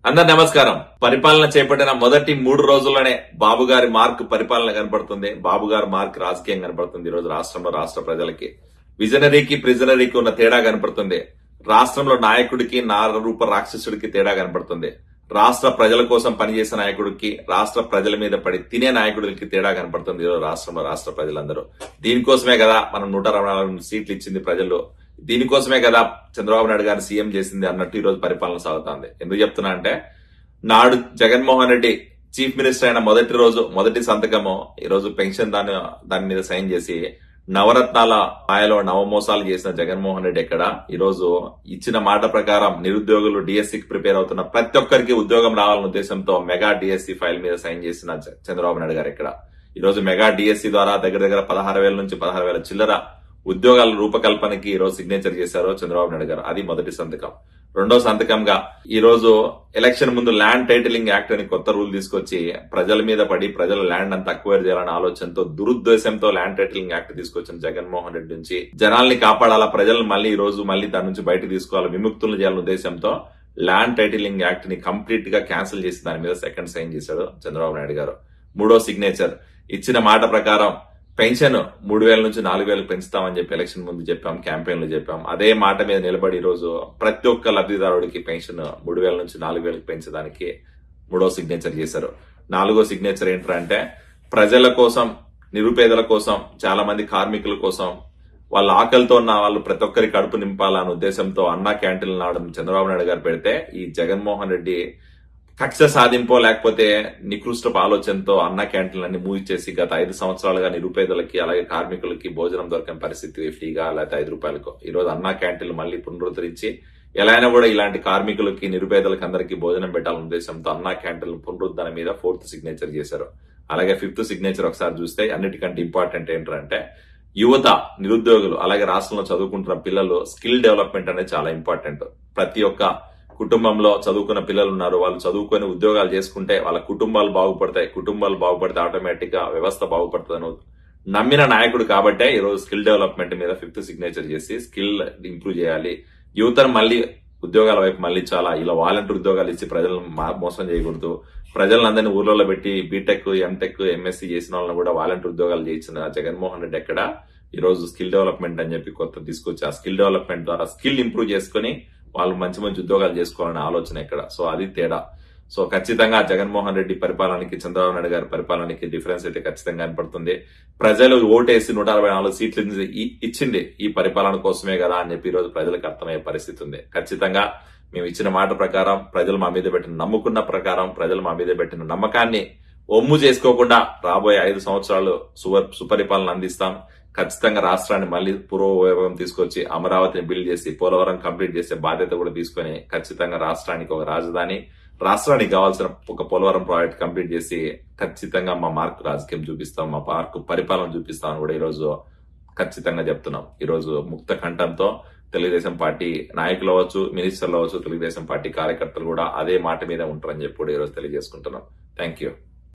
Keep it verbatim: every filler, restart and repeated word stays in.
అందరు నమస్కారం. పరిపాలన చేపట్టిన మొదటి మూడు రోజుల్లోనే బాబు గారి మార్క్ పరిపాలన కనపడుతుంది. బాబు గారి మార్క్ రాజకీయం కనపడుతుంది. ఈ రోజు రాష్ట్రంలో రాష్ట్ర ప్రజలకి విజనరీకి ప్రిజనరీకి ఉన్న తేడా కనపడుతుంది. రాష్ట్రంలో నాయకుడికి నారూప రాక్షసుడికి తేడా కనపడుతుంది. రాష్ట్ర ప్రజల కోసం పనిచేసే నాయకుడికి రాష్ట్ర ప్రజల మీద పడి తినే నాయకుడికి తేడా కనపడుతుంది. ఈరోజు రాష్ట్రంలో రాష్ట్ర ప్రజలందరూ దీనికోసమే కదా మనం నూట అరవై నాలుగు సీట్లు ఇచ్చింది ప్రజలు. దీనికోసమే కదా చంద్రబాబు నాయుడు గారిని సీఎం చేసింది అన్నట్టు ఈ రోజు పరిపాలన సాగుతోంది. ఎందుకు చెప్తున్నా అంటే నాడు జగన్మోహన్ రెడ్డి చీఫ్ మినిస్టర్ అయిన మొదటి రోజు మొదటి సంతకము ఈ రోజు పెన్షన్ దాని దాని మీద సైన్ చేసి నవరత్నాల మాయలో నవమోసాలు చేసిన జగన్మోహన్ రెడ్డి ఎక్కడ ఈ రోజు ఇచ్చిన మాట ప్రకారం నిరుద్యోగులు డిఎస్సికి ప్రిపేర్ అవుతున్న ప్రతి ఒక్కరికి ఉద్యోగం రావాలన్న ఉద్దేశంతో మెగా డిఎస్సి ఫైల్ మీద సైన్ చేసిన చంద్రబాబు నాయుడు గారు ఎక్కడ ఈ రోజు మెగా డిఎస్సి ద్వారా దగ్గర దగ్గర పదహారు వేల నుంచి పదహారు వేల చిల్లర ఉద్యోగాల రూపకల్పనకి ఈ రోజు సిగ్నేచర్ చేశారు చంద్రబాబు నాయుడు గారు. అది మొదటి సంతకం. రెండో సంతకంగా ఈ రోజు ఎలక్షన్ ముందు ల్యాండ్ టైటిలింగ్ యాక్ట్ అని కొత్త రూల్ తీసుకొచ్చి ప్రజల మీద పడి ప్రజల ల్యాండ్ అంతా అక్వైర్ చేయాలనే ఆలోచనతో దురుద్దేశంతో ల్యాండ్ టైటిలింగ్ యాక్ట్ తీసుకొచ్చిన జగన్మోహన్ రెడ్డి నుంచి జనాల్ని కాపాడాలా, ప్రజలను మళ్ళీ ఈ రోజు మళ్ళీ దాని నుంచి బయటకు తీసుకోవాలి, విముక్తులు చేయాలనే ఉద్దేశంతో ల్యాండ్ టైటిలింగ్ యాక్ట్ ని కంప్లీట్ గా క్యాన్సిల్ చేసి దాని మీద సెకండ్ సైన్ చేశాడు చంద్రబాబు నాయుడు గారు. మూడో సిగ్నేచర్ ఇచ్చిన మాట ప్రకారం పెన్షన్ మూడు వేల నుంచి నాలుగు వేలకు పెంచుతామని చెప్పి ఎలక్షన్ ముందు చెప్పాం, క్యాంపెయిన్ లో చెప్పాం. అదే మాట మీద నిలబడి ఈ రోజు ప్రతి ఒక్క లబ్ధిదారుడికి పెన్షన్ మూడు వేల నుంచి నాలుగు వేలకు పెంచడానికి మూడో సిగ్నేచర్ చేశారు. నాలుగో సిగ్నేచర్ ఏంటంటే ప్రజల కోసం, నిరుపేదల కోసం, చాలా మంది కార్మికుల కోసం, వాళ్ళ ఆకలితో ఉన్న వాళ్ళు ప్రతి ఒక్కరి కడుపు నింపాలన్న ఉద్దేశంతో అన్నా క్యాంటీన్లు నావడం చంద్రబాబు నాయుడు గారు పెడితే ఈ జగన్మోహన్ రెడ్డి కక్ష సాధింపో లేకపోతే నికృష్టపు ఆలోచనతో అన్న క్యాంటీన్లన్నీ మూసిచేసి గత ఐదు సంవత్సరాలుగా నిరుపేదలకి అలాగే కార్మికులకి భోజనం దొరకని పరిస్థితి ఫ్రీగా లేకపోతే ఐదు రూపాయలకు ఈ రోజు అన్న క్యాంటీన్లు మళ్లీ పునరుద్ధరించి ఎలా అయినా కూడా ఇలాంటి కార్మికులకి నిరుపేదలకి అందరికీ భోజనం పెట్టాలన్న ఉద్దేశంతో అన్న క్యాంటీన్ల పునరుద్ధరణ మీద ఫోర్త్ సిగ్నేచర్ చేశారు. అలాగే ఫిఫ్త్ సిగ్నేచర్ ఒకసారి చూస్తే అన్నిటికంటే ఇంపార్టెంట్ ఏంటంటే యువత, నిరుద్యోగులు అలాగే రాష్ట్రంలో చదువుకుంటున్న పిల్లలు స్కిల్ డెవలప్మెంట్ అనేది చాలా ఇంపార్టెంట్. ప్రతి ఒక్క కుటుంబంలో చదువుకున్న పిల్లలు ఉన్నారు, వాళ్ళు చదువుకొని ఉద్యోగాలు చేసుకుంటే వాళ్ళ కుటుంబాలు బాగుపడతాయి. కుటుంబాలు బాగుపడితే ఆటోమేటిక్ గా వ్యవస్థ బాగుపడుతుంది నమ్మిన నాయకుడు కాబట్టే ఈ రోజు స్కిల్ డెవలప్మెంట్ మీద ఫిఫ్త్ సిగ్నేచర్ చేసి స్కిల్ ఇంప్రూవ్ చేయాలి, యువతను మళ్లీ ఉద్యోగాల వైపు మళ్లించాలా, ఇలా వాలంటీర్ ఉద్యోగాలు ఇచ్చి ప్రజలను మోసం చేయకూడదు. ప్రజలందరినీ ఊర్లలో పెట్టి బీటెక్, ఎంటెక్, ఎంఎస్సీ చేసిన వాళ్ళని కూడా వాలంటీర్ ఉద్యోగాలు చేయించిన జగన్మోహన్ రెడ్డి ఎక్కడ ఈ రోజు స్కిల్ డెవలప్మెంట్ అని చెప్పి కొత్త తీసుకొచ్చి ఆ స్కిల్ డెవలప్మెంట్ ద్వారా స్కిల్ ఇంప్రూవ్ చేసుకుని వాళ్ళు మంచి మంచి ఉద్యోగాలు చేసుకోవాలనే ఆలోచన ఎక్కడ. సో అది తేడా. సో ఖచ్చితంగా జగన్మోహన్ రెడ్డి పరిపాలనకి చంద్రబాబు నాయుడు గారి పరిపాలనకి డిఫరెన్స్ అయితే ఖచ్చితంగా కనపడుతుంది. ప్రజలు ఓటేసి నూట అరవై నాలుగు సీట్లు ఇచ్చింది ఈ పరిపాలన కోసమే కదా అని చెప్పి ఈ రోజు ప్రజలకు అర్థమయ్యే పరిస్థితి ఉంది. ఖచ్చితంగా మేము ఇచ్చిన మాట ప్రకారం ప్రజలు మా మీద పెట్టిన నమ్ముకున్న ప్రకారం ప్రజలు మా మీద పెట్టిన నమ్మకాన్ని ఒమ్ము చేసుకోకుండా రాబోయే ఐదు సంవత్సరాలు సుపరిపాలన అందిస్తాం. ఖచ్చితంగా రాష్ట్రాన్ని మళ్లీ పూర్వవైభవం తీసుకొచ్చి అమరావతిని బిల్డ్ చేసి పోలవరం కంప్లీట్ చేసే బాధ్యత కూడా తీసుకుని ఖచ్చితంగా రాష్ట్రానికి ఒక రాజధాని, రాష్ట్రానికి కావాల్సిన ఒక పోలవరం ప్రాజెక్ట్ కంప్లీట్ చేసి ఖచ్చితంగా మా మార్క్ రాజకీయం చూపిస్తాం, మా మార్క్ పరిపాలన చూపిస్తాం అని కూడా ఈ రోజు ఖచ్చితంగా చెప్తున్నాం. ఈ రోజు ముక్త కంఠంతో తెలుగుదేశం పార్టీ నాయకులు అవ్వచ్చు, మినిస్టర్లు అవ్వచ్చు, తెలుగుదేశం పార్టీ కార్యకర్తలు కూడా అదే మాట మీద ఉంటారని చెప్పి కూడా ఈ రోజు తెలియజేసుకుంటున్నాం. Thank you.